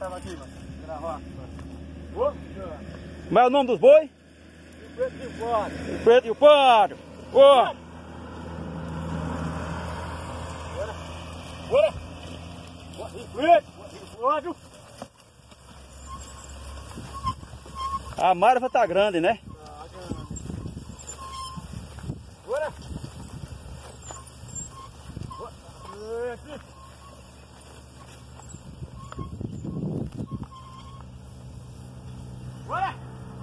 tava aqui, mano. Gravar. Como é o nome dos boi? O preto e o pardo. O preto e o pardo. Bora! Bora! O preto e o pardo. A marva tá grande, né? Tá grande. Bora! Bora!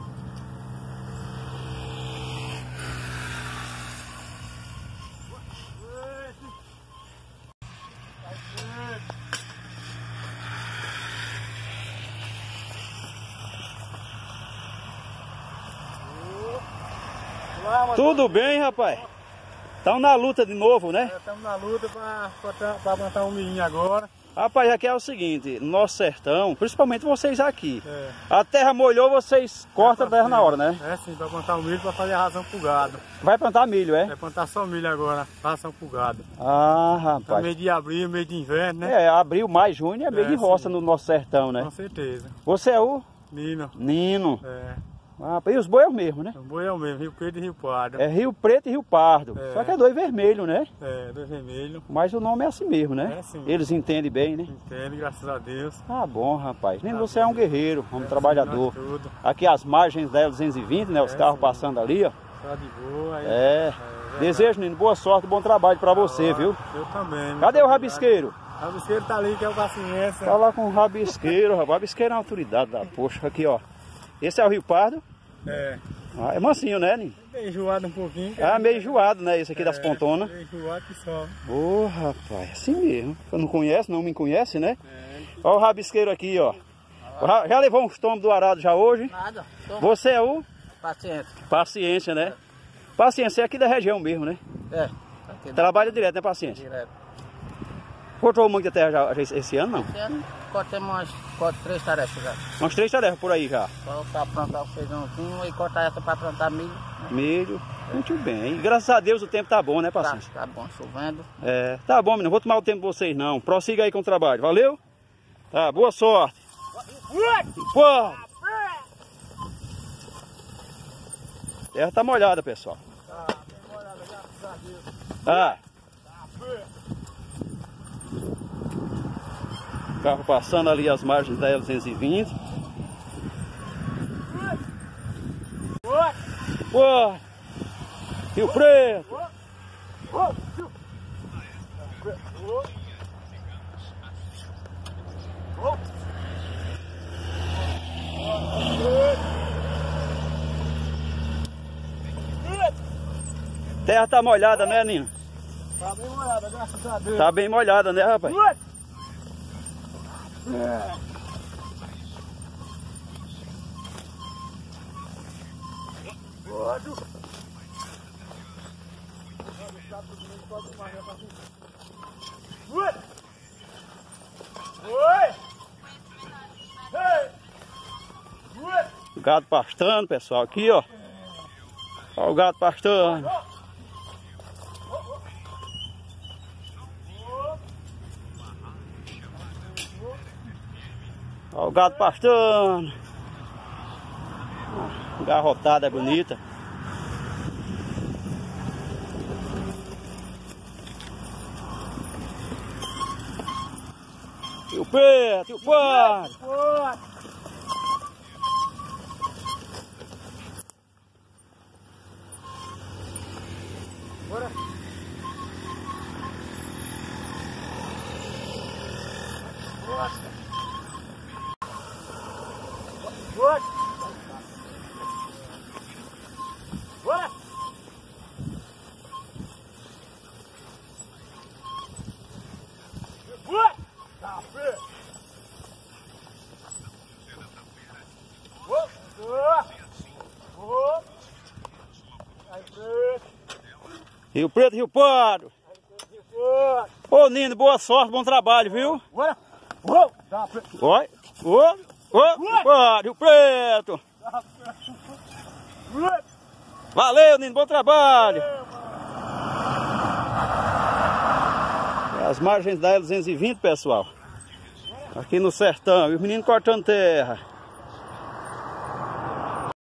Tudo bem, rapaz? Estamos na luta de novo, né? Estamos na luta para plantar um milhinho agora. Rapaz, aqui é o seguinte, no nosso sertão, principalmente vocês aqui, a terra molhou, vocês cortam a terra na hora, né? É sim, para plantar o milho, para fazer a ração pro gado. Vai plantar milho, é? Vai plantar só milho agora, ração pro gado. Ah, Tá rapaz. meio de abril, meio de inverno, né? É, abril, maio, junho é meio de roça sim. no nosso sertão, né? Com certeza. Você é o Nino. Nino. É. Ah, e os boi é o mesmo, né? O boi é o mesmo, Rio Preto e Rio Pardo. É Rio Preto e Rio Pardo. É. Só que é dois vermelhos, né? É, dois vermelhos. Mas o nome é assim mesmo, né? É sim. Eles entendem bem, né? Entende, graças a Deus. Ah, bom, rapaz. Nem você é um guerreiro, um trabalhador. Sim, tudo. Aqui as margens da L220, né? Os carros sim. passando ali, ó. Só de boa. Aí, É. Desejo, Nino, boa sorte, bom trabalho pra você, viu? Eu também. Cadê o rabisqueiro? O rabisqueiro tá ali, que é o paciência. Tá lá com o rabisqueiro, rapaz. O rabisqueiro é uma autoridade da poxa. Aqui, ó. Esse é o Rio Pardo. É. Ah, é mansinho, né, Nino? Meio enjoado um pouquinho. Ah, meio enjoado, né? Esse aqui das pontonas. Meio enjoado que só. Ô, rapaz, assim mesmo. Você não conhece, não me conhece, né? É. Olha o rabisqueiro aqui, ó. Já levou uns tombos do arado já hoje? Nada, Você é o? paciente. Paciência, né? Paciência é aqui da região mesmo, né? É, aqui Trabalha direto, né, Paciência? direto. Cortou muita terra já esse ano, não? Esse ano cortamos umas 3 tarefas já. Umas 3 tarefas por aí já. Só para plantar o feijãozinho e cortar essa para plantar milho. Né? Milho, muito bem. E graças a Deus o tempo tá bom, né, Paciência? Tá bom, chovendo. É, tá bom, menino. Não vou tomar o tempo de vocês, não. Prossiga aí com o trabalho. Valeu? Tá, boa sorte. Pô! A terra tá molhada, pessoal. Tá, bem molhada, graças a Deus. Ah. Carro passando ali as margens da L220. Pô! Rio Preto! Terra tá molhada, né, Nino? Tá bem molhada, graças a Deus. Tá bem molhada, né, rapaz? O gado pastando, pessoal, aqui, ó. Olha o gado pastando. Olha o gado pastando. Garrotada é bonita. E o preto, e o pardo. Bora. Bora. Bora. Bora. Tá preto. Aí preto. Rio Preto, Rio Pardo. Ô Nino, boa sorte, bom trabalho, viu? Bora. Tá preto. Oi, Rio Pardo, Rio Preto. Valeu, Nino, bom trabalho. As margens da L220, pessoal. Aqui no sertão, e os meninos cortando terra.